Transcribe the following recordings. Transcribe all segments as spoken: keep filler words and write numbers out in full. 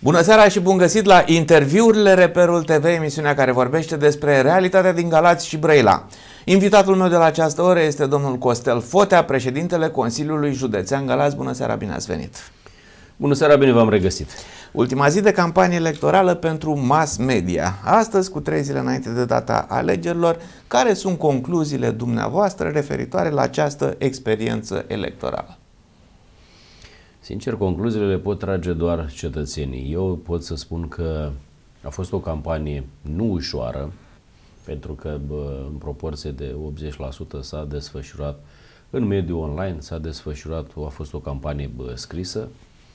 Bună seara și bun găsit la interviurile Reperul T V, emisiunea care vorbește despre realitatea din Galați și Brăila. Invitatul meu de la această oră este domnul Costel Fotea, președintele Consiliului Județean Galați. Bună seara, bine ați venit! Bună seara, bine v-am regăsit! Ultima zi de campanie electorală pentru mass media. Astăzi, cu trei zile înainte de data alegerilor, care sunt concluziile dumneavoastră referitoare la această experiență electorală? Sincer, concluziile le pot trage doar cetățenii. Eu pot să spun că a fost o campanie nu ușoară, pentru că bă, în proporție de optzeci la sută s-a desfășurat în mediul online, s-a desfășurat, a fost o campanie bă, scrisă.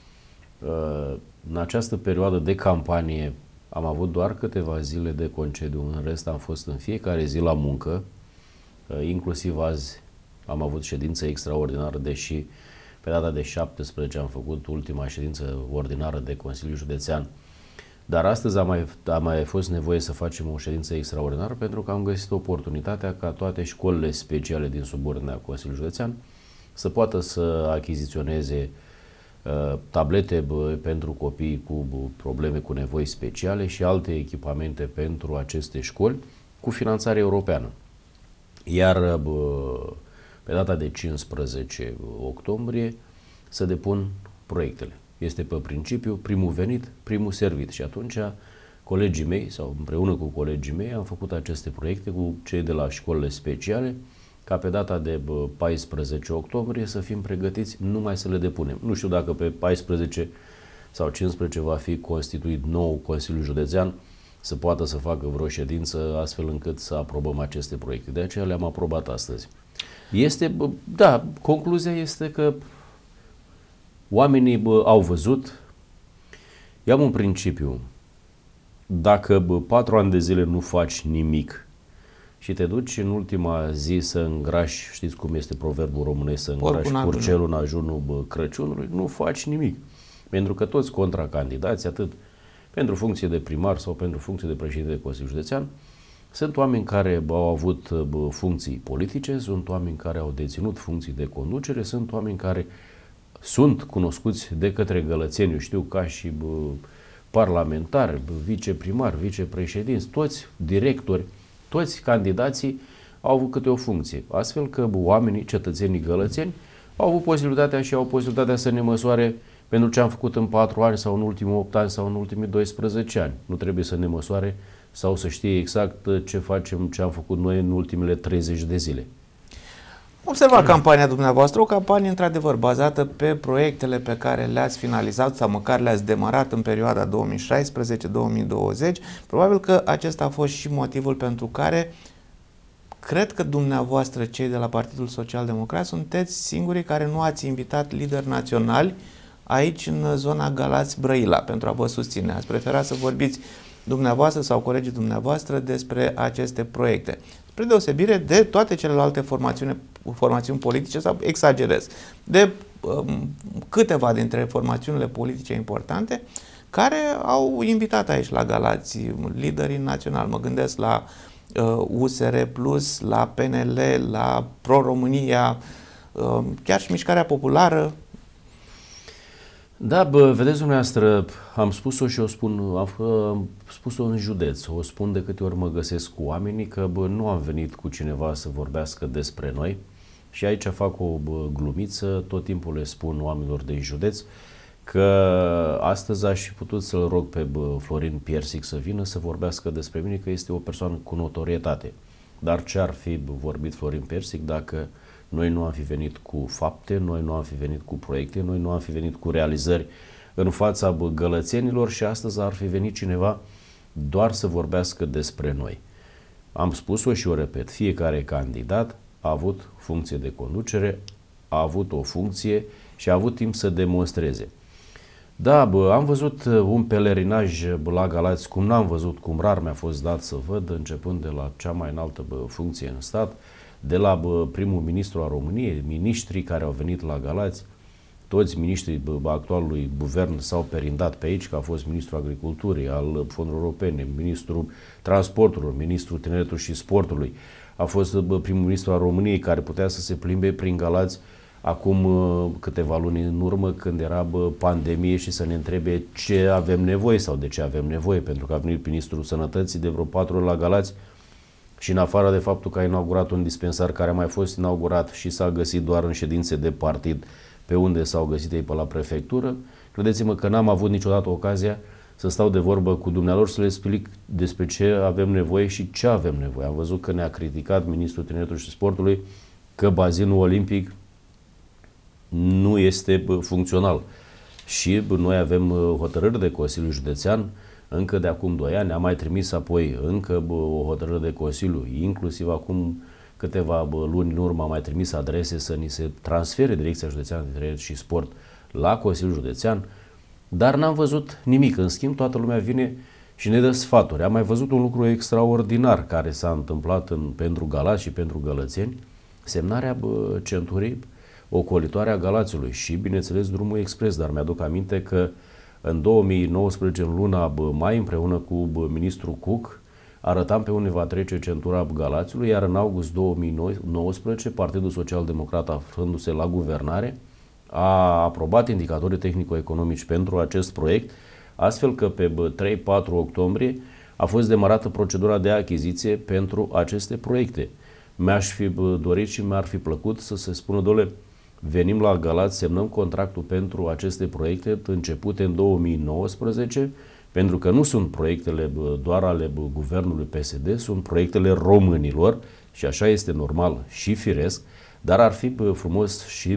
În această perioadă de campanie am avut doar câteva zile de concediu, în rest am fost în fiecare zi la muncă, inclusiv azi am avut ședință extraordinară, deși pe data de șaptesprezece am făcut ultima ședință ordinară de Consiliul Județean, dar astăzi a mai, a mai fost nevoie să facem o ședință extraordinară pentru că am găsit oportunitatea ca toate școlile speciale din subordinea Consiliului Județean să poată să achiziționeze uh, tablete bă, pentru copii cu bă, probleme cu nevoi speciale și alte echipamente pentru aceste școli cu finanțare europeană. Iar bă, pe data de cincisprezece octombrie să depun proiectele. Este pe principiu primul venit, primul servit și atunci colegii mei sau împreună cu colegii mei am făcut aceste proiecte cu cei de la școlile speciale ca pe data de paisprezece octombrie să fim pregătiți numai să le depunem. Nu știu dacă pe paisprezece sau cincisprezece va fi constituit nou Consiliul Județean să poată să facă vreo ședință astfel încât să aprobăm aceste proiecte. De aceea le-am aprobat astăzi. Este, da, concluzia este că oamenii bă, au văzut. Eu am un principiu. Dacă bă, patru ani de zile nu faci nimic și te duci în ultima zi să îngrași, știți cum este proverbul românesc, să îngrași purcelul în ajunul bă, Crăciunului, nu faci nimic. Pentru că toți contracandidați, atât pentru funcție de primar sau pentru funcție de președinte de Consiliul Județean, sunt oameni care au avut bă, funcții politice, sunt oameni care au deținut funcții de conducere, sunt oameni care sunt cunoscuți de către gălățeni, eu știu, ca și bă, parlamentari, bă, viceprimari, vicepreședinți, toți directori, toți candidații au avut câte o funcție. Astfel că bă, oamenii, cetățenii gălățeni, au avut posibilitatea și au posibilitatea să ne măsoare pentru ce am făcut în patru ani sau în ultimii opt ani sau în ultimii doisprezece ani. Nu trebuie să ne măsoare sau să știe exact ce facem, ce am făcut noi în ultimele treizeci de zile. Observa campania dumneavoastră, o campanie într-adevăr bazată pe proiectele pe care le-ați finalizat sau măcar le-ați demarat în perioada două mii șaisprezece două mii douăzeci. Probabil că acesta a fost și motivul pentru care cred că dumneavoastră, cei de la Partidul Social Democrat, sunteți singurii care nu ați invitat lideri naționali aici în zona Galați-Brăila pentru a vă susține. Ați preferat să vorbiți dumneavoastră sau colegii dumneavoastră despre aceste proiecte. Spre deosebire de toate celelalte formațiuni, formațiuni politice, sau exagerez, de um, câteva dintre formațiunile politice importante care au invitat aici la Galați liderii naționali. Mă gândesc la uh, U S R plus, la P N L, la Pro-România, uh, chiar și Mișcarea Populară. Da, bă, vedeți dumneavoastră, am spus-o și o spun, am, am spus-o în județ, o spun de câte ori mă găsesc cu oamenii, că bă, nu am venit cu cineva să vorbească despre noi și aici fac o bă, glumiță, tot timpul le spun oamenilor din județ că astăzi aș fi putut să-l rog pe bă, Florin Piersic să vină să vorbească despre mine, că este o persoană cu notorietate. Dar ce ar fi vorbit Florin Piersic dacă noi nu am fi venit cu fapte, noi nu am fi venit cu proiecte, noi nu am fi venit cu realizări în fața gălățenilor și astăzi ar fi venit cineva doar să vorbească despre noi. Am spus-o și o repet, fiecare candidat a avut funcție de conducere, a avut o funcție și a avut timp să demonstreze. Da, bă, am văzut un pelerinaj la Galați, cum n-am văzut, cum rar mi-a fost dat să văd, începând de la cea mai înaltă bă, funcție în stat, de la bă, primul ministru al României, miniștrii care au venit la Galați, toți miniștrii bă, actualului guvern s-au perindat pe aici, că a fost ministrul agriculturii, al fondurilor europene, ministrul transporturilor, ministrul tineretului și sportului, a fost bă, primul ministru al României care putea să se plimbe prin Galați acum câteva luni în urmă, când era bă, pandemie, și să ne întrebe ce avem nevoie sau de ce avem nevoie, pentru că a venit ministrul Sănătății de vreo patru ori la Galați și în afară de faptul că a inaugurat un dispensar care a mai fost inaugurat și s-a găsit doar în ședințe de partid, pe unde s-au găsit ei pe la prefectură, credeți-mă că n-am avut niciodată ocazia să stau de vorbă cu dumnealor să le explic despre ce avem nevoie și ce avem nevoie. Am văzut că ne-a criticat ministrul Tineretului și Sportului că bazinul olimpic nu este funcțional. Și noi avem hotărâri de Consiliu Județean încă de acum doi ani, am mai trimis apoi încă o hotărâre de Consiliu, inclusiv acum câteva luni în urmă am mai trimis adrese să ni se transfere Direcția Județeană de Tineret și Sport la Consiliul Județean, dar n-am văzut nimic. În schimb, toată lumea vine și ne dă sfaturi. Am mai văzut un lucru extraordinar care s-a întâmplat în, pentru Galați și pentru gălățeni, semnarea bă, centurii ocolitoare a Galațiului și, bineînțeles, drumul expres, dar mi-aduc aminte că în două mii nouăsprezece, în luna bă, mai, împreună cu bă, ministrul Cuc, arătam pe unde va trece centura Galațiului, iar în august două mii nouăsprezece, Partidul Social Democrat, aflându-se la guvernare, a aprobat indicatorii tehnico-economici pentru acest proiect, astfel că pe trei patru octombrie a fost demarată procedura de achiziție pentru aceste proiecte. Mi-aș fi dorit și mi-ar fi plăcut să se spună, dole, venim la Galați, semnăm contractul pentru aceste proiecte începute în două mii nouăsprezece, pentru că nu sunt proiectele doar ale guvernului P S D, sunt proiectele românilor și așa este normal și firesc, dar ar fi frumos și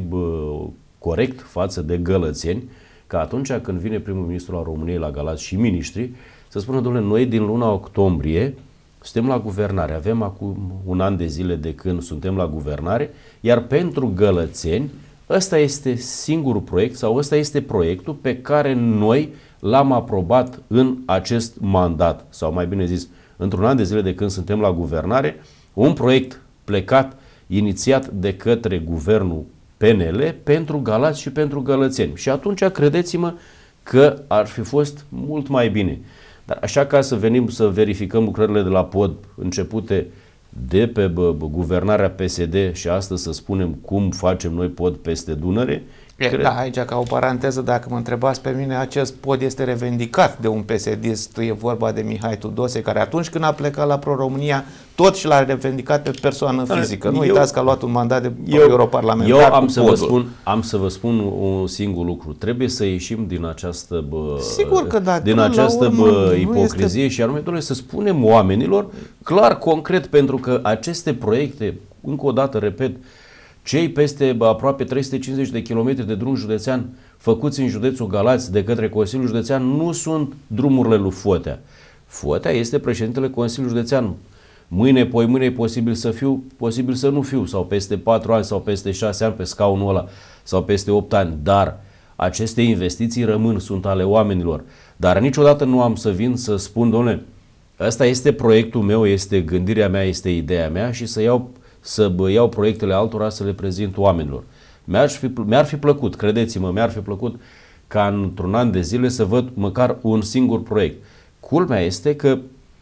corect față de gălățeni că atunci când vine primul ministru al României la Galați și miniștrii să spună, domnule, noi din luna octombrie suntem la guvernare, avem acum un an de zile de când suntem la guvernare, iar pentru gălățeni ăsta este singurul proiect sau ăsta este proiectul pe care noi l-am aprobat în acest mandat, sau mai bine zis, într-un an de zile de când suntem la guvernare, un proiect plecat, inițiat de către guvernul P N L pentru Galați și pentru gălățeni. Și atunci credeți-mă că ar fi fost mult mai bine. Dar așa, ca să venim să verificăm lucrările de la pod începute de pe guvernarea P S D și astăzi să spunem cum facem noi pod peste Dunăre. E, cred... Da, aici ca o paranteză, dacă mă întrebați pe mine, acest pod este revendicat de un P S D-ist, e vorba de Mihai Tudose, care atunci când a plecat la Pro-România, tot și l-a revendicat pe persoană fizică. Nu eu, uitați că a luat un mandat de eu, europarlamentar. Eu am să, vă spun, am să vă spun un singur lucru. Trebuie să ieșim din această, bă, Sigur că da, din această urmă, bă, ipocrizie este... și anume, doar să spunem oamenilor clar, concret, pentru că aceste proiecte, încă o dată, repet, cei peste aproape trei sute cincizeci de kilometri de drum județean făcuți în județul Galați de către Consiliul Județean nu sunt drumurile lui Fotea. Fotea este președintele Consiliului Județean. Mâine, poi mâine e posibil să fiu, posibil să nu fiu, sau peste patru ani, sau peste șase ani pe scaunul ăla, sau peste opt ani, dar aceste investiții rămân, sunt ale oamenilor. Dar niciodată nu am să vin să spun, dom'le, ăsta este proiectul meu, este gândirea mea, este ideea mea și să iau să iau proiectele altora să le prezint oamenilor. Mi-ar fi, mi-ar fi plăcut, credeți-mă, mi-ar fi plăcut ca într-un an de zile să văd măcar un singur proiect. Culmea este că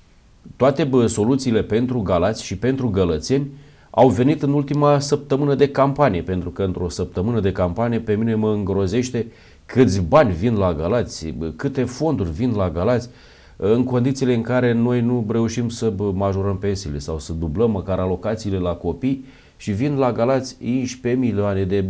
toate bă, soluțiile pentru Galați și pentru gălățeni au venit în ultima săptămână de campanie, pentru că într-o săptămână de campanie pe mine mă îngrozește câți bani vin la Galați, bă, câte fonduri vin la Galați, în condițiile în care noi nu reușim să majorăm pensiile sau să dublăm măcar alocațiile la copii și vin la Galați unsprezece milioane de,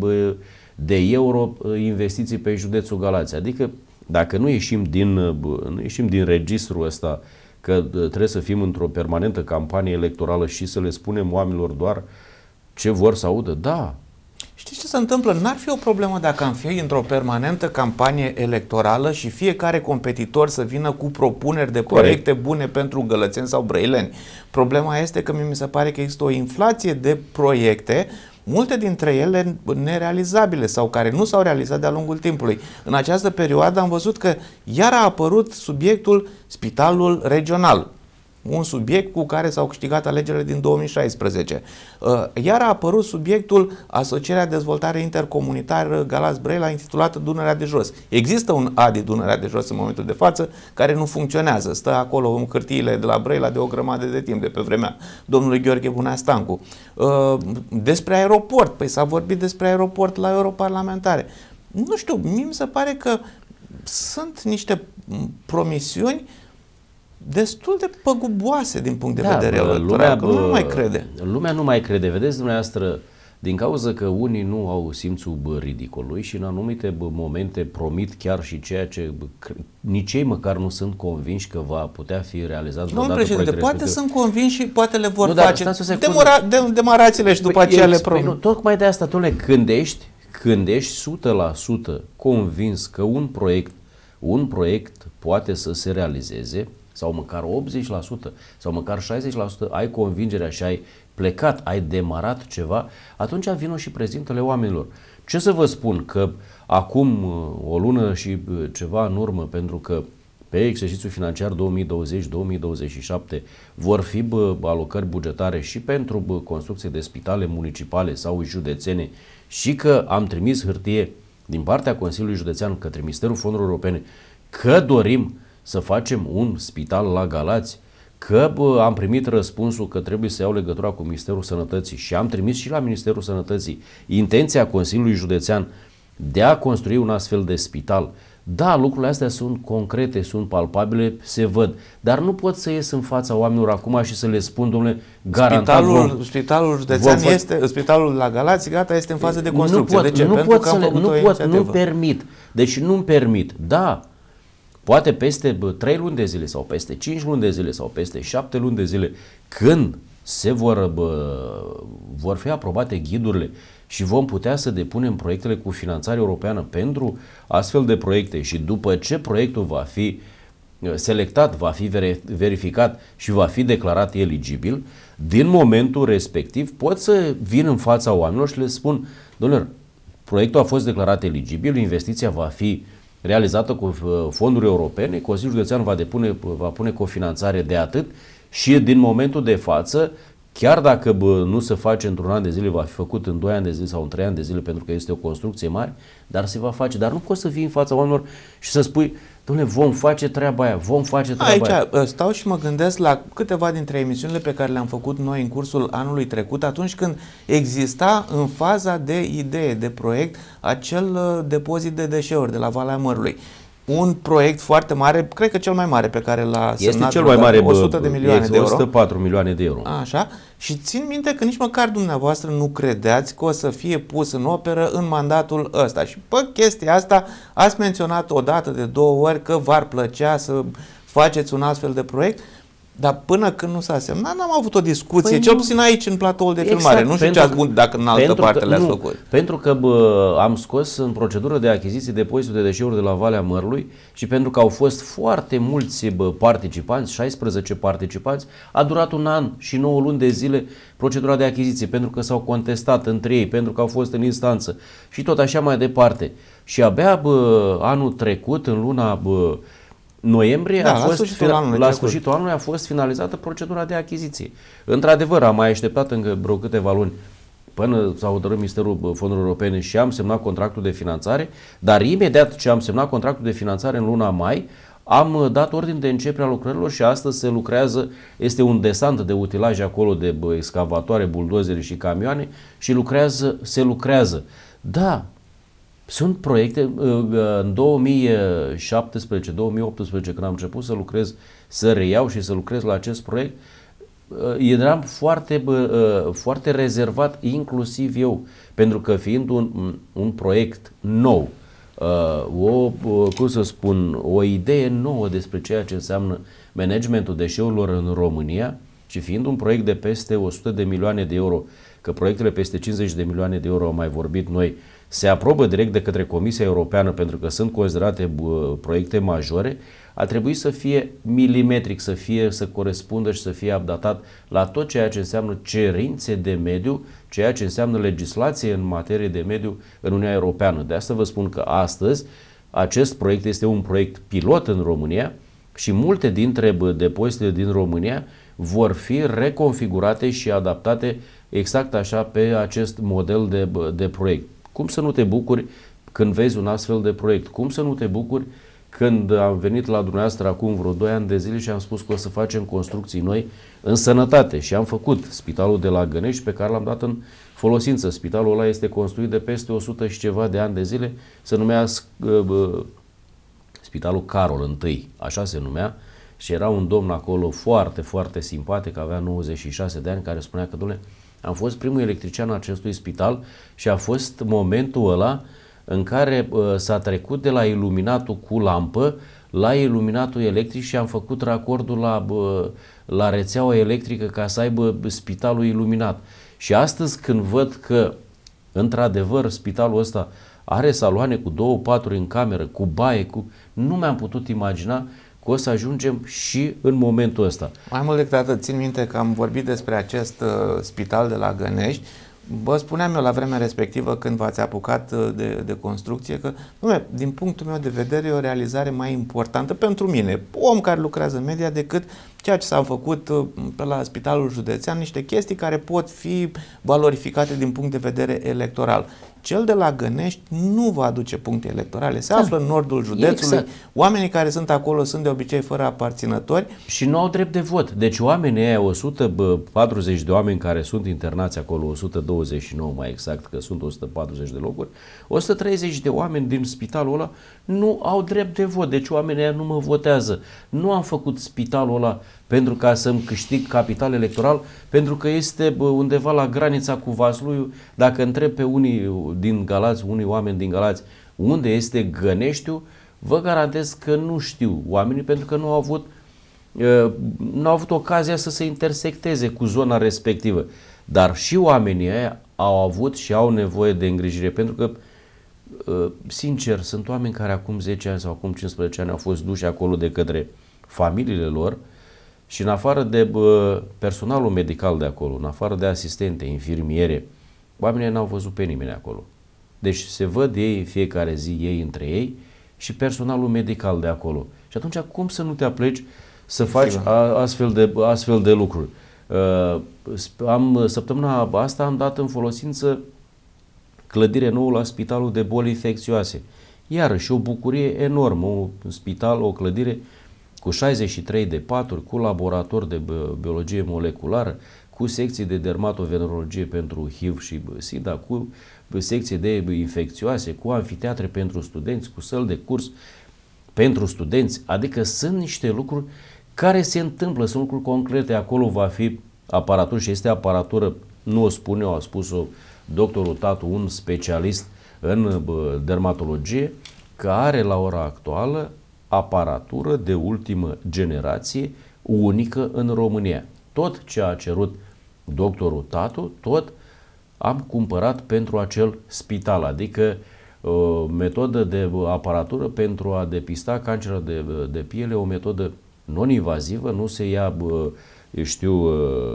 de euro investiții pe județul Galați. Adică dacă nu ieșim din, nu ieșim din registrul ăsta că trebuie să fim într-o permanentă campanie electorală și să le spunem oamenilor doar ce vor să audă, da. Știți ce se întâmplă? N-ar fi o problemă dacă am fi într-o permanentă campanie electorală și fiecare competitor să vină cu propuneri de proiecte Corect. bune pentru gălățeni sau brăileni. Problema este că mi se pare că există o inflație de proiecte, multe dintre ele nerealizabile sau care nu s-au realizat de-a lungul timpului. În această perioadă am văzut că iar a apărut subiectul Spitalul Regional. un subiect cu care s-au câștigat alegerile din două mii șaisprezece. Iar a apărut subiectul Asocierea Dezvoltare Intercomunitară Galați-Brăila, intitulată Dunărea de Jos. Există un A D I Dunărea de Jos în momentul de față care nu funcționează. Stă acolo în hârtiile de la Brăila de o grămadă de timp, de pe vremea domnului Gheorghe Bunea Stancu. Despre aeroport. Păi s-a vorbit despre aeroport la europarlamentare. Nu știu, mie mi se pare că sunt niște promisiuni destul de păguboase din punct de da, vedere electoral, că nu mai crede. Lumea nu mai crede. Vedeți dumneavoastră, din cauza că unii nu au simțul bă, ridicolului și în anumite bă, momente promit chiar și ceea ce bă, nici ei măcar nu sunt convinși că va putea fi realizat. Domnul președinte, poate respectiv. Sunt convinși și poate le vor nu, face demora, de, demarațiile și după păi, aceea le promit. Păi, tocmai de asta, domnule, când ești, când ești o sută la sută convins că un proiect, un proiect poate să se realizeze, sau măcar optzeci la sută sau măcar șaizeci la sută ai convingerea și ai plecat, ai demarat ceva, atunci vină și prezintă-le oamenilor. Ce să vă spun, că acum o lună și ceva în urmă, pentru că pe exercițiul financiar două mii douăzeci două mii douăzeci și șapte vor fi bă, alocări bugetare și pentru bă, construcție de spitale municipale sau județene și că am trimis hârtie din partea Consiliului Județean către Ministerul Fondurilor Europene că dorim să facem un spital la Galați, că bă, am primit răspunsul că trebuie să iau legătura cu Ministerul Sănătății și am trimis și la Ministerul Sănătății intenția Consiliului Județean de a construi un astfel de spital. Da, lucrurile astea sunt concrete, sunt palpabile, se văd, dar nu pot să ies în fața oamenilor acum și să le spun, domnule, garantat Spitalul, vom, spitalul județean vom este, spitalul la Galați, gata, este în fază de construcție. Nu pot, de ce? Nu Pentru pot că să am le, făcut nu o pot, inițiativă. nu permit. Deci nu-mi permit. Da, poate peste trei luni de zile sau peste cinci luni de zile sau peste șapte luni de zile, când se vor, bă, vor fi aprobate ghidurile și vom putea să depunem proiectele cu finanțare europeană pentru astfel de proiecte și după ce proiectul va fi selectat, va fi verificat și va fi declarat eligibil, din momentul respectiv pot să vin în fața oamenilor și le spun, domnule, proiectul a fost declarat eligibil, investiția va fi realizată cu fonduri europene, Consiliul Județean va, depune, va pune cofinanțare de atât și din momentul de față, chiar dacă bă, nu se face într-un an de zile, va fi făcut în doi ani de zile sau în trei ani de zile pentru că este o construcție mare, dar se va face. Dar nu poți să vii în fața oamenilor și să spui, dom'le, vom face treaba aia, vom face treaba Aici, aia. Aici stau și mă gândesc la câteva dintre emisiunile pe care le-am făcut noi în cursul anului trecut, atunci când exista în faza de idee, de proiect, acel depozit de deșeuri de la Valea Mărului. Un proiect foarte mare, cred că cel mai mare pe care l-a semnat. Este cel mai mare, o sută de milioane de euro. o sută patru milioane de euro. Așa. Și țin minte că nici măcar dumneavoastră nu credeați că o să fie pus în operă în mandatul ăsta. Și pe chestia asta ați menționat o dată de două ori că v-ar plăcea să faceți un astfel de proiect. Dar până când nu s-a semnat, n-am avut o discuție, păi cel puțin aici în platoul de exact, filmare. Nu știu ce ați spus dacă în altă parte le-ați făcut. Pentru că bă, am scos în procedură de achiziție depozitul de deșeuri de la Valea Mărului și pentru că au fost foarte mulți bă, participanți, șaisprezece participanți, a durat un an și nouă luni de zile procedura de achiziție, pentru că s-au contestat între ei, pentru că au fost în instanță și tot așa mai departe. Și abia bă, anul trecut, în luna... Bă, noiembrie, da, a fost, la, sfârșitul anului, la sfârșitul anului a fost finalizată procedura de achiziție. Într-adevăr, am mai așteptat încă vreo câteva luni până s-a hotărât Ministerul Fondurilor Europene și am semnat contractul de finanțare, dar imediat ce am semnat contractul de finanțare în luna mai, am dat ordin de începere a lucrărilor și astăzi se lucrează, este un desant de utilaje acolo de bă, excavatoare, buldozere și camioane și lucrează, se lucrează. Da, sunt proiecte, în două mii șaptesprezece două mii optsprezece, când am început să lucrez, să reiau și să lucrez la acest proiect, eram foarte, foarte rezervat, inclusiv eu, pentru că fiind un, un proiect nou, o, cum să spun, o idee nouă despre ceea ce înseamnă managementul deșeurilor în România și fiind un proiect de peste o sută de milioane de euro, că proiectele peste cincizeci de milioane de euro, am mai vorbit noi, se aprobă direct de către Comisia Europeană pentru că sunt considerate uh, proiecte majore, a trebuit să fie milimetric, să fie, să corespundă și să fie updatat la tot ceea ce înseamnă cerințe de mediu, ceea ce înseamnă legislație în materie de mediu în Uniunea Europeană. De asta vă spun că astăzi acest proiect este un proiect pilot în România, și multe dintre depozitele din România vor fi reconfigurate și adaptate exact așa pe acest model de, de proiect. Cum să nu te bucuri când vezi un astfel de proiect? Cum să nu te bucuri când am venit la dumneavoastră acum vreo doi ani de zile și am spus că o să facem construcții noi în sănătate și am făcut spitalul de la Gănești pe care l-am dat în folosință. Spitalul ăla este construit de peste o sută și ceva de ani de zile, se numea uh, Spitalul Carol I, așa se numea, și era un domn acolo foarte, foarte simpatic, avea nouăzeci și șase de ani, care spunea că, dom'le, am fost primul electrician al acestui spital și a fost momentul ăla în care uh, s-a trecut de la iluminatul cu lampă la iluminatul electric și am făcut racordul la, uh, la rețeaua electrică ca să aibă spitalul iluminat. Și astăzi când văd că, într-adevăr, spitalul ăsta are saloane cu două paturi în cameră, cu baie, cu... nu mi-am putut imagina că o să ajungem și în momentul ăsta. Mai mult decât atât, țin minte că am vorbit despre acest uh, spital de la Gănești. Vă spuneam eu la vremea respectivă, când v-ați apucat de, de construcție, că, nume, din punctul meu de vedere, e o realizare mai importantă pentru mine, om care lucrează în media, decât ceea ce s-a făcut pe la Spitalul Județean, niște chestii care pot fi valorificate din punct de vedere electoral. Cel de la Gănești nu va aduce puncte electorale. Se află în nordul județului. Exact. Oamenii care sunt acolo sunt de obicei fără aparținători. Și nu au drept de vot. Deci oamenii aia, o sută patruzeci de oameni care sunt internați acolo, o sută douăzeci și nouă mai exact, că sunt o sută patruzeci de locuri, o sută treizeci de oameni din spitalul ăla nu au drept de vot. Deci oamenii aia nu mă votează. Nu am făcut spitalul ăla pentru ca să-mi câștig capital electoral, pentru că este undeva la granița cu Vasluiu. Dacă întreb pe unii din Galați, unii oameni din Galați, unde este Găneștiul, vă garantez că nu știu oamenii, pentru că nu au avut, nu au avut ocazia să se intersecteze cu zona respectivă. Dar și oamenii aia au avut și au nevoie de îngrijire, pentru că, sincer, sunt oameni care acum zece ani sau acum cincisprezece ani au fost duși acolo de către familiile lor și în afară de bă, personalul medical de acolo, în afară de asistente, infirmiere, oamenii n-au văzut pe nimeni acolo. Deci se văd ei fiecare zi, ei între ei și personalul medical de acolo. Și atunci cum să nu te apleci să faci a, astfel, de, astfel de lucruri? Uh, am, săptămâna asta am dat în folosință clădire nouă la Spitalul de Boli Infecțioase. Iarăși o bucurie enormă, un spital, o clădire cu șaizeci și trei de paturi, cu laborator de biologie moleculară, cu secții de dermatovenerologie pentru H I V și SIDA, cu secții de infecțioase, cu amfiteatre pentru studenți, cu săli de curs pentru studenți. Adică sunt niște lucruri care se întâmplă, sunt lucruri concrete. Acolo va fi aparatură și este aparatură, nu o spun eu, a spus-o doctorul Tatu, un specialist în dermatologie, că are la ora actuală aparatură de ultimă generație, unică în România. Tot ce a cerut doctorul Tatu, tot am cumpărat pentru acel spital, adică o metodă de aparatură pentru a depista cancerul de, de piele, o metodă non-invazivă, nu se ia, eu știu,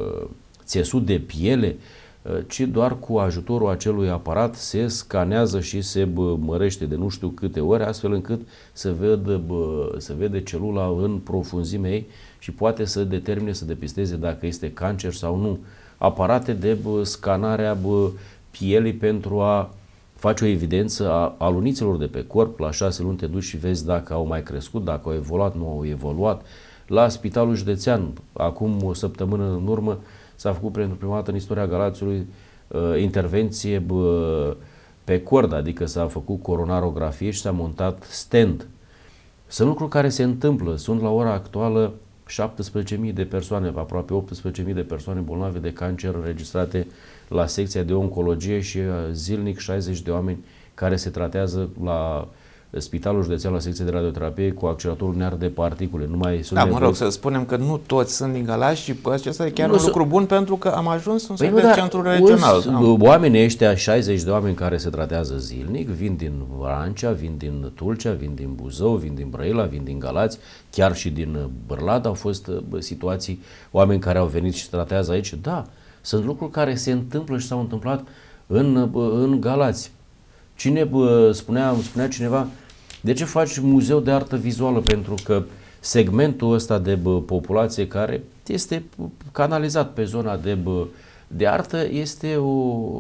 țesut de piele, ci doar cu ajutorul acelui aparat se scanează și se mărește de nu știu câte ori, astfel încât să vede, să vede celula în profunzimea ei și poate să determine, să depisteze dacă este cancer sau nu. Aparate de scanare a pielii pentru a face o evidență a alunițelor de pe corp. La șase luni te duci și vezi dacă au mai crescut, dacă au evoluat, nu au evoluat. La Spitalul Județean, acum o săptămână în urmă, s-a făcut pentru prima dată în istoria Galațiului uh, intervenție bă, pe cord, adică s-a făcut coronarografie și s-a montat stand. Sunt lucruri care se întâmplă. Sunt la ora actuală șaptesprezece mii de persoane, aproape optsprezece mii de persoane bolnave de cancer înregistrate la secția de oncologie și zilnic șaizeci de oameni care se tratează la Spitalul Județean, la secția de radioterapie cu acceleratorul linear de particule. Nu mai sunt da, mă rog, să spunem că nu toți sunt din Galați și acesta e chiar nu un lucru bun, pentru că am ajuns în păi de centru regional. Oamenii ăștia, șaizeci de oameni care se tratează zilnic, vin din Vrancea, vin din Tulcea, vin din Buzău, vin din Brăila, vin din Galați, chiar și din Bârlad au fost situații, oameni care au venit și se tratează aici. Da, sunt lucruri care se întâmplă și s-au întâmplat în, în Galați. Cine spunea, spunea cineva, de ce faci muzeu de artă vizuală? Pentru că segmentul ăsta de bă, populație care este canalizat pe zona de, bă, de artă este o,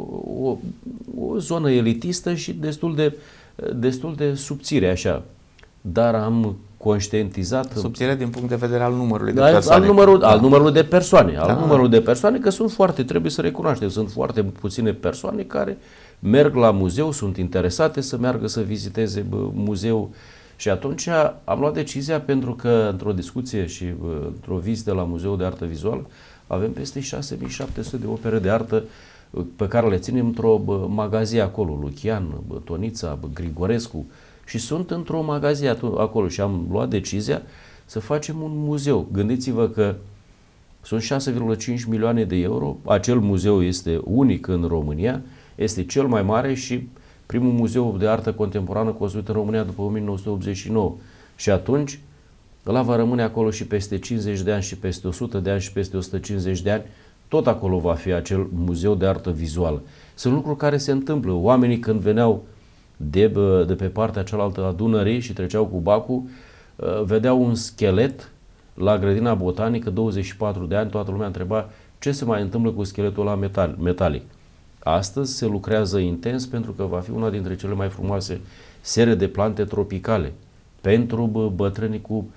o, o zonă elitistă și destul de, destul de subțire așa. Dar am conștientizat... Subțire din punct de vedere al numărului de al, persoane. Al, numărul, da. al numărului de persoane. Da. Al numărului de persoane, că sunt foarte, trebuie să recunoaștem, sunt foarte puține persoane care merg la muzeu, sunt interesate să meargă să viziteze bă, muzeul. Și atunci am luat decizia, pentru că într-o discuție și bă, într-o vizită la Muzeul de Artă Vizuală avem peste șase mii șapte sute de opere de artă pe care le ținem într-o bă, magazie acolo, Lucian, bă, Tonița, bă, Grigorescu, și sunt într-o magazie acolo și am luat decizia să facem un muzeu. Gândiți-vă că sunt șase virgulă cinci milioane de euro, acel muzeu este unic în România, este cel mai mare și primul muzeu de artă contemporană construit în România după o mie nouă sute optzeci și nouă. Și atunci ăla va rămâne acolo și peste cincizeci de ani și peste o sută de ani și peste o sută cincizeci de ani, tot acolo va fi acel muzeu de artă vizuală. Sunt lucruri care se întâmplă. Oamenii când veneau de, de pe partea cealaltă a Dunării și treceau cu bacul, vedeau un schelet la grădina botanică, douăzeci și patru de ani, toată lumea întreba ce se mai întâmplă cu scheletul ăla metal, metalic. Astăzi se lucrează intens pentru că va fi una dintre cele mai frumoase serii de plante tropicale pentru bătrânii cu,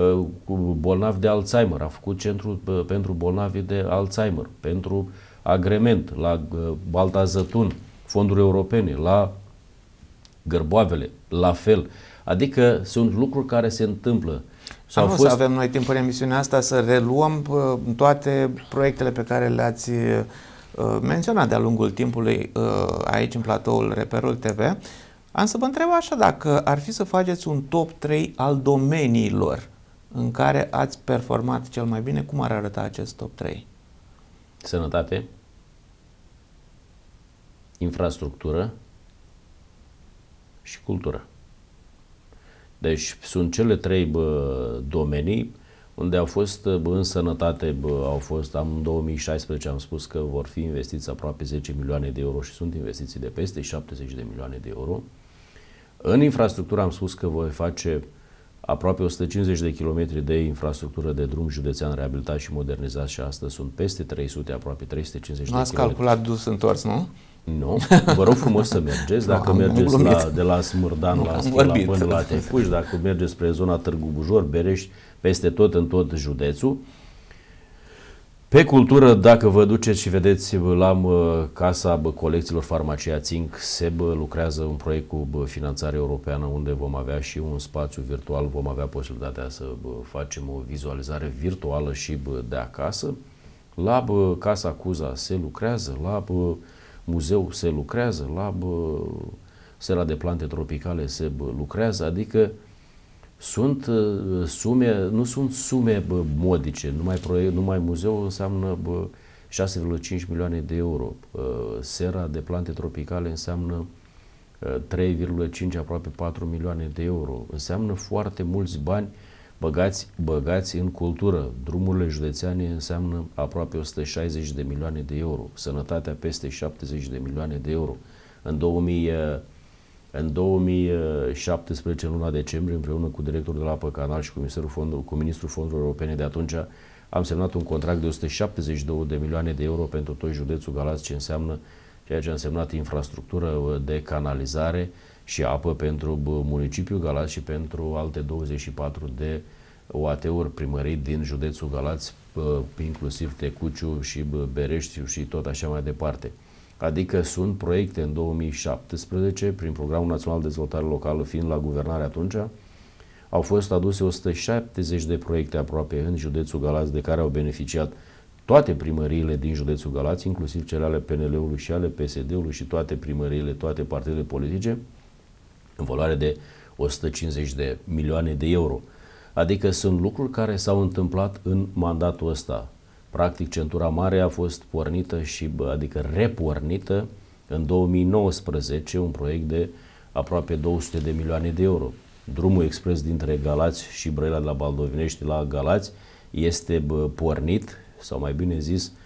cu bolnavi de Alzheimer. A făcut centru pentru bolnavi de Alzheimer, pentru agrement, la Balta Zătun, fonduri europene, la Gărboavele, la fel. Adică sunt lucruri care se întâmplă. Și am fost... să avem noi timp în emisiunea asta să reluăm toate proiectele pe care le-ați menționat de-a lungul timpului aici în platoul Reperul T V. Am să vă întreb așa, dacă ar fi să faceți un top trei al domeniilor în care ați performat cel mai bine, cum ar arăta acest top trei? Sănătate, infrastructură și cultură. Deci sunt cele trei bă, domenii unde au fost bă, în sănătate, bă, au fost, am, în două mii șaisprezece am spus că vor fi investiți aproape zece milioane de euro și sunt investiții de peste șaptezeci de milioane de euro. În infrastructură am spus că voi face aproape o sută cincizeci de kilometri de infrastructură de drum județean reabilitat și modernizat și astăzi sunt peste trei sute, aproape trei sute cincizeci nu de kilometri. Nu ați calculat dus întors, nu? Nu, vă rog frumos să mergeți, dacă no, mergeți la, de la Smârdan nu, la Schila până la Tecuș, dacă mergeți spre zona Târgu Bujor, Berești, peste tot în tot județul. Pe cultură, dacă vă duceți și vedeți la Casa bă, Colecțiilor Farmacia Ținc, se bă, lucrează un proiect cu bă, finanțare europeană unde vom avea și un spațiu virtual, vom avea posibilitatea să bă, facem o vizualizare virtuală și bă, de acasă. La bă, Casa Cuza se lucrează, la bă, muzeu se lucrează, la bă, sera de plante tropicale se bă, lucrează, adică sunt uh, sume, nu sunt sume bă, modice, numai, proiect, numai muzeul înseamnă bă, șase virgulă cinci milioane de euro, uh, sera de plante tropicale înseamnă uh, trei virgulă cinci, aproape patru milioane de euro, înseamnă foarte mulți bani băgați, băgați în cultură. Drumurile județeane înseamnă aproape o sută șaizeci de milioane de euro, sănătatea peste șaptezeci de milioane de euro. În două mii, în două mii șaptesprezece, în luna decembrie, împreună cu directorul de la Apă Canal și cu, Fondul, cu ministrul fondurilor europene de atunci, am semnat un contract de o sută șaptezeci și două de milioane de euro pentru tot județul Galați, ce înseamnă, ceea ce a însemnat infrastructură de canalizare și apă pentru municipiul Galați și pentru alte douăzeci și patru de O A T-uri primării din județul Galați, inclusiv Tecuciu și Berești și tot așa mai departe. Adică sunt proiecte în două mii șaptesprezece, prin Programul Național de Dezvoltare Locală, fiind la guvernare atunci, au fost aduse o sută șaptezeci de proiecte aproape în județul Galați, de care au beneficiat toate primăriile din județul Galați, inclusiv cele ale P N L-ului și ale P S D-ului și toate primăriile, toate partidele politice, în valoare de o sută cincizeci de milioane de euro. Adică sunt lucruri care s-au întâmplat în mandatul ăsta. Practic, centura mare a fost pornită și, adică repornită în două mii nouăsprezece, un proiect de aproape două sute de milioane de euro. Drumul expres dintre Galați și Brăila de la Baldovinești la Galați este pornit, sau mai bine zis,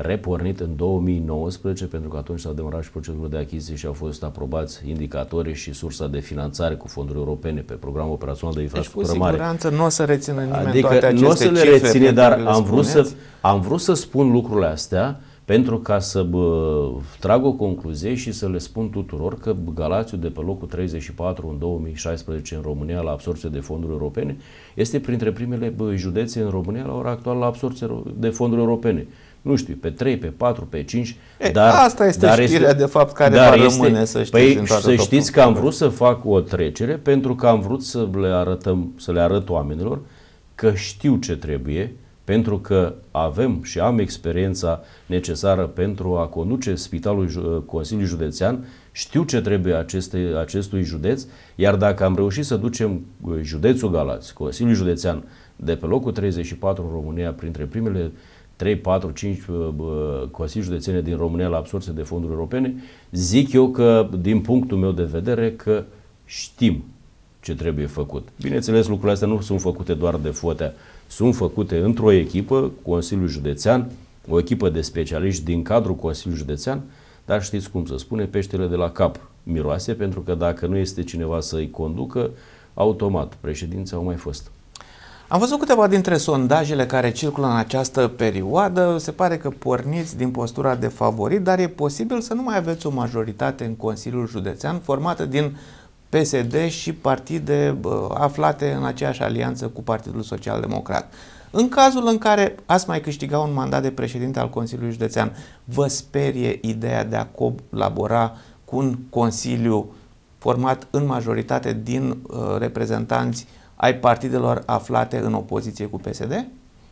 repornit în două mii nouăsprezece, pentru că atunci s-au demarat și procedurile de achiziție și au fost aprobați indicatorii și sursa de finanțare cu fonduri europene pe programul operațional de infrastructură mare. Deci, cu siguranță nu o să rețină nimeni adică toate aceste nu o să le cifre reține, dar le am vrut, să, am vrut să spun lucrurile astea pentru ca să bă, trag o concluzie și să le spun tuturor că Galațiu, de pe locul treizeci și patru în două mii șaisprezece în România la absorție de fonduri europene, este printre primele bă, județe în România la ora actuală la absorție de fonduri europene. Nu știu, pe trei, pe patru, pe cinci, e, dar... Asta este dar știrea este, de fapt care dar va este, rămâne, să știți. Păi, în toată să știți că am vrut să fac o trecere pentru că am vrut să le arătăm, să le arăt oamenilor că știu ce trebuie, pentru că avem și am experiența necesară pentru a conduce Spitalul Consiliului Județean, știu ce trebuie aceste, acestui județ, iar dacă am reușit să ducem județul Galați, Consiliul Județean, de pe locul treizeci și patru în România, printre primele trei, patru, cinci Consilii Județene din România la absorție de fonduri europene, zic eu că, din punctul meu de vedere, că știm ce trebuie făcut. Bineînțeles, lucrurile astea nu sunt făcute doar de Fotea, sunt făcute într-o echipă, Consiliul Județean, o echipă de specialiști din cadrul Consiliului Județean, dar știți cum se spune, peștele de la cap miroase, pentru că dacă nu este cineva să-i conducă, automat, președinții au mai fost. Am văzut câteva dintre sondajele care circulă în această perioadă, se pare că porniți din postura de favorit, dar e posibil să nu mai aveți o majoritate în Consiliul Județean formată din P S D și partide uh, aflate în aceeași alianță cu Partidul Social Democrat. În cazul în care ați mai câștiga un mandat de președinte al Consiliului Județean, vă sperie ideea de a colabora cu un Consiliu format în majoritate din uh, reprezentanți ai partidelor aflate în opoziție cu P S D?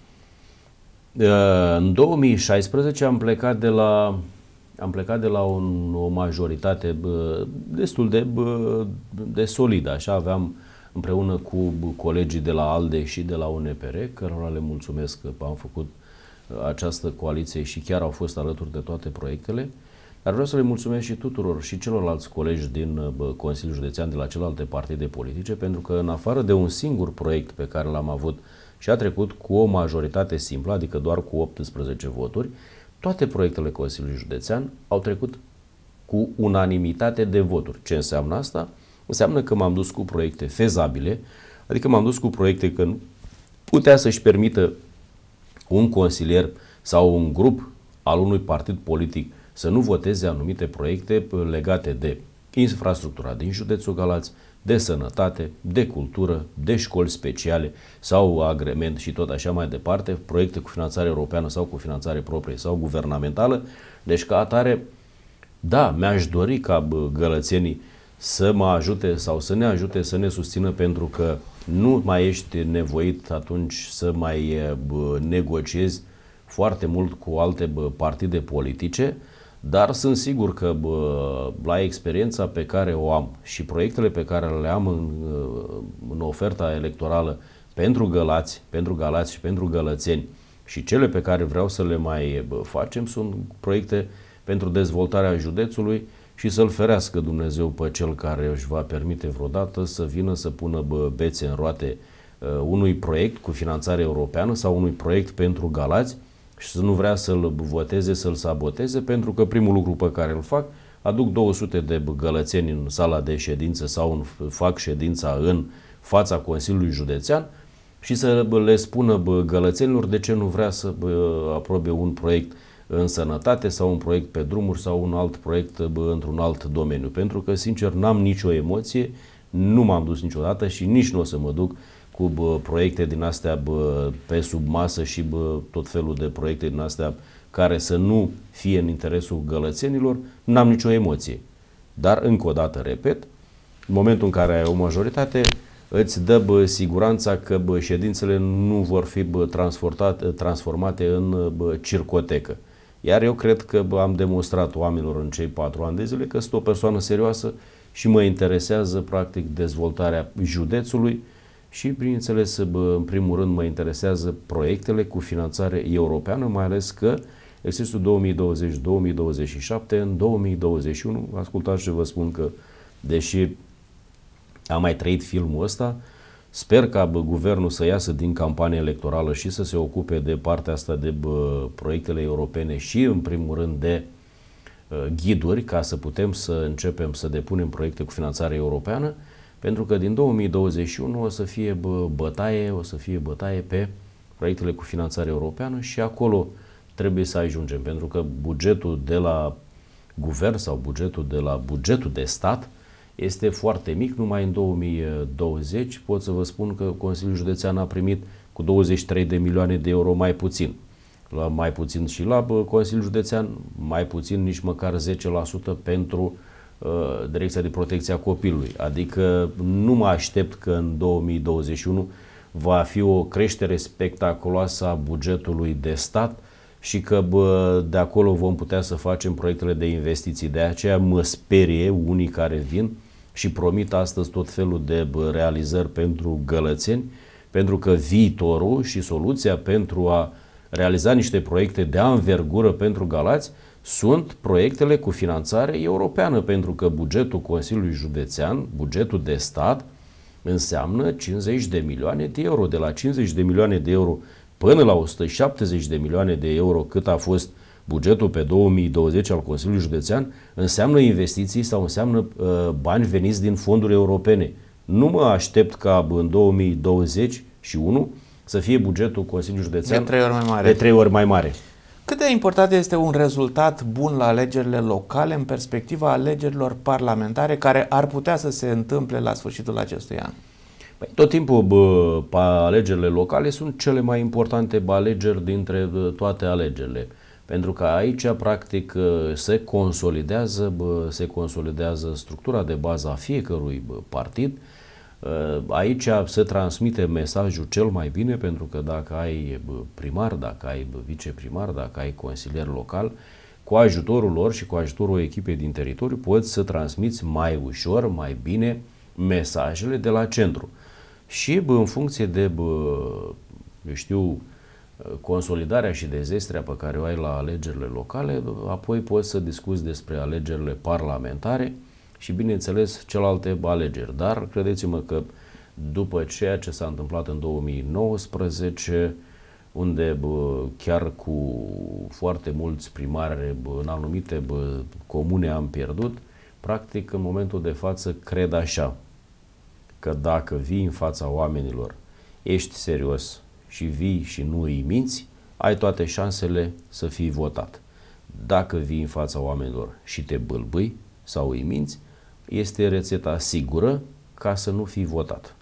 În două mii șaisprezece am plecat de la, am plecat de la un, o majoritate bă, destul de, bă, de solidă. Așa aveam împreună cu colegii de la ALDE și de la U N P R, cărora le mulțumesc că am făcut această coaliție și chiar au fost alături de toate proiectele. Dar vreau să le mulțumesc și tuturor și celorlalți colegi din bă, Consiliul Județean de la celelalte partide politice, pentru că în afară de un singur proiect pe care l-am avut și a trecut cu o majoritate simplă, adică doar cu optsprezece voturi, toate proiectele Consiliului Județean au trecut cu unanimitate de voturi. Ce înseamnă asta? Înseamnă că m-am dus cu proiecte fezabile, adică m-am dus cu proiecte că putea să-și permită un consilier sau un grup al unui partid politic să nu voteze anumite proiecte legate de infrastructura din județul Galați, de sănătate, de cultură, de școli speciale sau agrement și tot așa mai departe, proiecte cu finanțare europeană sau cu finanțare proprie sau guvernamentală. Deci ca atare, da, mi-aș dori ca gălățenii să mă ajute sau să ne ajute să ne susțină, pentru că nu mai ești nevoit atunci să mai negociezi foarte mult cu alte partide politice, dar sunt sigur că bă, la experiența pe care o am și proiectele pe care le am în, în oferta electorală pentru Galați, pentru Galați și pentru gălățeni și cele pe care vreau să le mai bă, facem sunt proiecte pentru dezvoltarea județului și să-l ferească Dumnezeu pe cel care își va permite vreodată să vină să pună bă, bețe în roate uh, unui proiect cu finanțare europeană sau unui proiect pentru Galați și să nu vrea să-l voteze, să-l saboteze, pentru că primul lucru pe care îl fac, aduc două sute de gălățeni în sala de ședință sau în, fac ședința în fața Consiliului Județean și să le spună bă, gălățenilor de ce nu vrea să bă, aprobe un proiect în sănătate sau un proiect pe drumuri sau un alt proiect bă, într-un alt domeniu. Pentru că, sincer, n-am nicio emoție, nu m-am dus niciodată și nici nu o să mă duc cu bă, proiecte din astea bă, pe sub masă și bă, tot felul de proiecte din astea care să nu fie în interesul gălățenilor, n-am nicio emoție. Dar, încă o dată, repet, în momentul în care ai o majoritate, îți dă bă, siguranța că bă, ședințele nu vor fi bă, transformate în bă, circotecă. Iar eu cred că bă, am demonstrat oamenilor în cei patru ani de zile că sunt o persoană serioasă și mă interesează practic dezvoltarea județului și, bineînțeles, bă, în primul rând mă interesează proiectele cu finanțare europeană, mai ales că exercițiul două mii douăzeci - două mii douăzeci și șapte, în două mii douăzeci și unu, ascultați și vă spun că, deși am mai trăit filmul ăsta, Sper ca bă, guvernul să iasă din campania electorală și să se ocupe de partea asta de bă, proiectele europene și în primul rând de uh, ghiduri ca să putem să începem să depunem proiecte cu finanțare europeană, pentru că din două mii douăzeci și unu o să fie bă, bătaie, o să fie bătaie pe proiectele cu finanțare europeană și acolo trebuie să ajungem, pentru că bugetul de la guvern sau bugetul de la bugetul de stat este foarte mic. Numai în două mii douăzeci pot să vă spun că Consiliul Județean a primit cu douăzeci și trei de milioane de euro mai puțin. La mai puțin și la Consiliul Județean, mai puțin nici măcar zece la sută pentru uh, Direcția de Protecție a Copilului. Adică nu mă aștept că în două mii douăzeci și unu va fi o creștere spectaculoasă a bugetului de stat și că bă, de acolo vom putea să facem proiectele de investiții. De aceea mă sperie unii care vin și promit astăzi tot felul de bă, realizări pentru gălățeni, pentru că viitorul și soluția pentru a realiza niște proiecte de anvergură pentru Galați sunt proiectele cu finanțare europeană, pentru că bugetul Consiliului Județean, bugetul de stat, înseamnă cincizeci de milioane de euro. De la cincizeci de milioane de euro până la o sută șaptezeci de milioane de euro, cât a fost bugetul pe două mii douăzeci al Consiliului Județean, înseamnă investiții sau înseamnă uh, bani veniți din fonduri europene. Nu mă aștept ca în două mii douăzeci și unu să fie bugetul Consiliului Județean de trei ori mai mare. De trei ori mai mare. Cât de important este un rezultat bun la alegerile locale în perspectiva alegerilor parlamentare care ar putea să se întâmple la sfârșitul acestui an? Păi, tot timpul bă, alegerile locale sunt cele mai importante alegeri dintre bă, toate alegerile. Pentru că aici, practic, se consolidează, bă, se consolidează structura de bază a fiecărui bă, partid. Aici se transmite mesajul cel mai bine, pentru că dacă ai primar, dacă ai viceprimar, dacă ai consilier local, cu ajutorul lor și cu ajutorul echipei din teritoriu poți să transmiți mai ușor, mai bine mesajele de la centru. Și bă, în funcție de, bă, eu știu, consolidarea și dezestrea pe care o ai la alegerile locale, apoi poți să discuți despre alegerile parlamentare și, bineînțeles, celelalte alegeri. Dar credeți-mă că după ceea ce s-a întâmplat în două mii nouăsprezece, unde bă, chiar cu foarte mulți primari bă, în anumite bă, comune am pierdut, practic în momentul de față cred așa, că dacă vii în fața oamenilor, ești serios și vii și nu îi minți, ai toate șansele să fii votat. Dacă vii în fața oamenilor și te bâlbâi sau îi minți, este rețeta sigură ca să nu fii votat.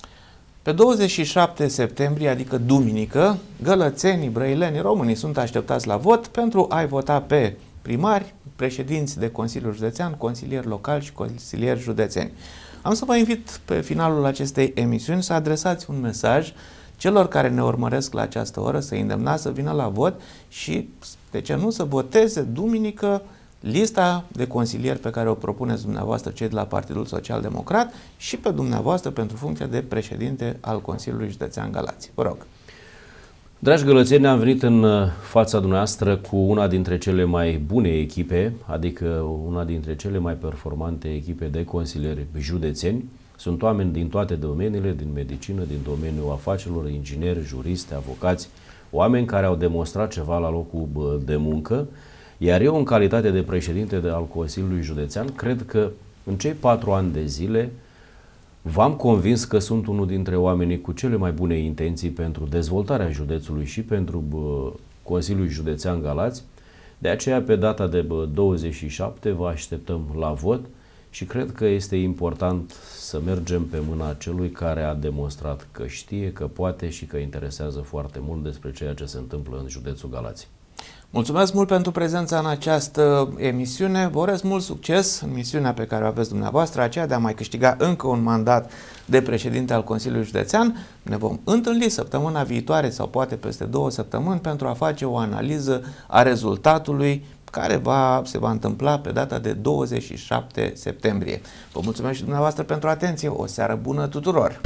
Pe douăzeci și șapte septembrie, adică duminică, gălățenii, brăilenii, românii sunt așteptați la vot pentru a-i vota pe primari, președinți de Consiliul Județean, consilieri locali și consilieri județeni. Am să vă invit pe finalul acestei emisiuni să adresați un mesaj celor care ne urmăresc la această oră, să îndemnați să vină la vot și, de ce nu, să voteze duminică lista de consilieri pe care o propuneți dumneavoastră, cei de la Partidul Social Democrat, și pe dumneavoastră pentru funcția de președinte al Consiliului Județean Galați. Vă rog. Dragi gălățeni, am venit în fața dumneavoastră cu una dintre cele mai bune echipe, adică una dintre cele mai performante echipe de consilieri județeni. Sunt oameni din toate domeniile, din medicină, din domeniul afacerilor, ingineri, juristi, avocați, oameni care au demonstrat ceva la locul de muncă, iar eu, în calitate de președinte al Consiliului Județean, cred că în cei patru ani de zile v-am convins că sunt unul dintre oamenii cu cele mai bune intenții pentru dezvoltarea județului și pentru bă, Consiliul Județean Galați. De aceea, pe data de bă, douăzeci și șapte, vă așteptăm la vot și cred că este important să mergem pe mâna celui care a demonstrat că știe, că poate și că interesează foarte mult despre ceea ce se întâmplă în județul Galați. Mulțumesc mult pentru prezența în această emisiune. Vă urez mult succes în misiunea pe care o aveți dumneavoastră, aceea de a mai câștiga încă un mandat de președinte al Consiliului Județean. Ne vom întâlni săptămâna viitoare sau poate peste două săptămâni pentru a face o analiză a rezultatului care va, se va întâmpla pe data de douăzeci și șapte septembrie. Vă mulțumesc și dumneavoastră pentru atenție. O seară bună tuturor!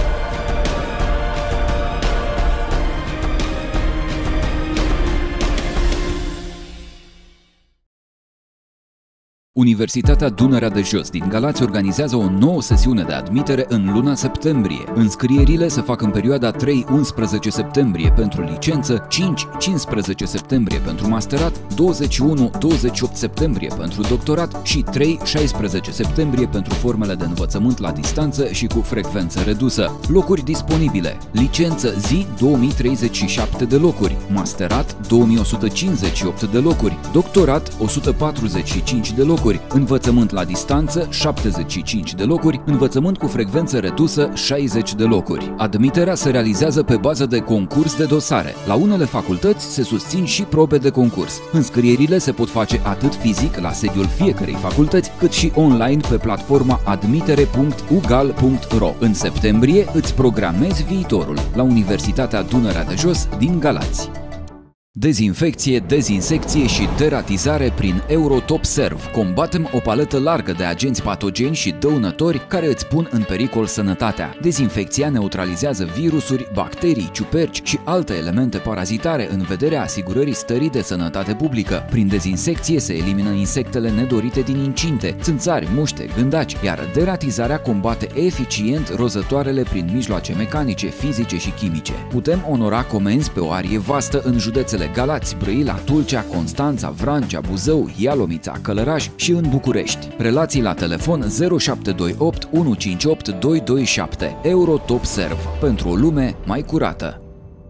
Universitatea Dunărea de Jos din Galați organizează o nouă sesiune de admitere în luna septembrie. Înscrierile se fac în perioada trei unsprezece septembrie pentru licență, cinci cincisprezece septembrie pentru masterat, douăzeci și unu douăzeci și opt septembrie pentru doctorat și trei șaisprezece septembrie pentru formele de învățământ la distanță și cu frecvență redusă. Locuri disponibile: licență zi două mii treizeci și șapte de locuri, masterat două mii o sută cincizeci și opt de locuri, doctorat o sută patruzeci și cinci de locuri, învățământ la distanță șaptezeci și cinci de locuri, învățământ cu frecvență redusă șaizeci de locuri. Admiterea se realizează pe bază de concurs de dosare. La unele facultăți se susțin și probe de concurs. Înscrierile se pot face atât fizic la sediul fiecărei facultăți, cât și online pe platforma admitere punct u gal punct ro. În septembrie îți programezi viitorul la Universitatea Dunărea de Jos din Galați. Dezinfecție, dezinsecție și deratizare prin EuroTopServ. Combatem o paletă largă de agenți patogeni și dăunători care îți pun în pericol sănătatea. Dezinfecția neutralizează virusuri, bacterii, ciuperci și alte elemente parazitare în vederea asigurării stării de sănătate publică. Prin dezinsecție se elimină insectele nedorite din incinte, țânțari, muște, gândaci, iar deratizarea combate eficient rozătoarele prin mijloace mecanice, fizice și chimice. Putem onora comenzi pe o arie vastă în județele Galați, Brăila, Tulcea, Constanța, Vrancea, Buzău, Ialomița, Călăraș și în București. Relații la telefon zero șapte doi opt unu cinci opt doi doi șapte. EuroTopServ. Pentru o lume mai curată.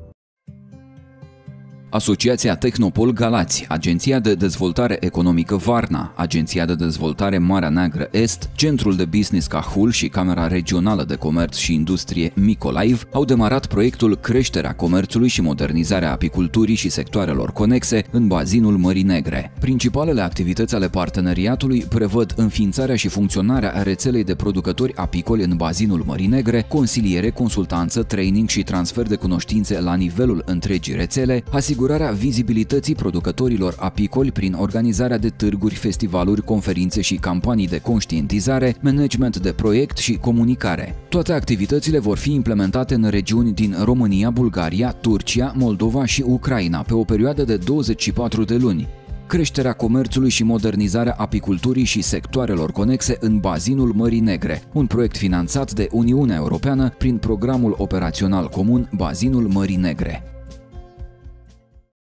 Asociația Technopol Galați, Agenția de Dezvoltare Economică Varna, Agenția de Dezvoltare Marea Neagră Est, Centrul de Business Cahul și Camera Regională de Comerț și Industrie Micolaiv au demarat proiectul Creșterea comerțului și modernizarea apiculturii și sectoarelor conexe în bazinul Mării Negre. Principalele activități ale parteneriatului prevăd înființarea și funcționarea rețelei de producători apicoli în bazinul Mării Negre, consiliere, consultanță, training și transfer de cunoștințe la nivelul întregii rețele, asigurarea vizibilității producătorilor apicoli prin organizarea de târguri, festivaluri, conferințe și campanii de conștientizare, management de proiect și comunicare. Toate activitățile vor fi implementate în regiuni din România, Bulgaria, Turcia, Moldova și Ucraina pe o perioadă de douăzeci și patru de luni. Creșterea comerțului și modernizarea apiculturii și sectoarelor conexe în bazinul Mării Negre, un proiect finanțat de Uniunea Europeană prin programul operațional comun Bazinul Mării Negre.